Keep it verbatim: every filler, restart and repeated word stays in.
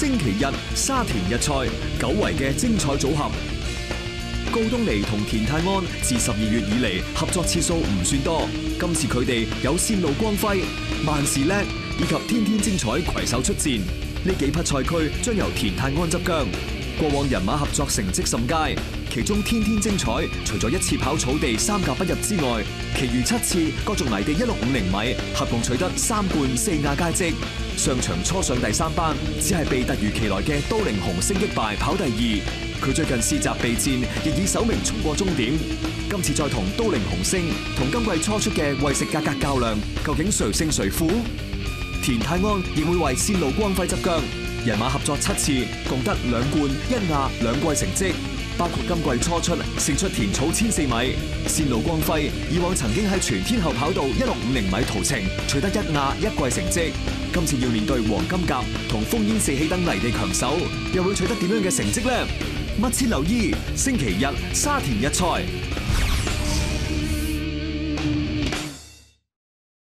星期日沙田日賽久違嘅精彩組合。高東尼同田泰安自十二月以嚟合作次數唔算多，今次佢哋有線路光輝、萬事叻以及天天精彩攜手出戰，呢幾匹賽區將由田泰安執韁。過往人馬合作成績甚佳，其中天天精彩除咗一次跑草地三甲不入之外，其餘七次各逐泥地一六五零米，合共取得三冠四亞佳績。上場初上第三班，只係被突如其來嘅都靈紅星擊敗，跑第二。佢最近試閘備戰，亦以首名衝過終點。今次再同都靈紅星同今季初出嘅為食價格較量，究竟誰勝誰負？田泰安亦會為線路光輝執韁。人馬合作七次，共得兩冠一亞兩季成績，包括今季初出勝出田草千四米。線路光輝以往曾經喺全天候跑道一六五零米途程取得一亞一季成績，今次要面對黃金甲同烽煙四起等泥地強手，又會取得點樣嘅成績呢？密切留意星期日沙田日賽。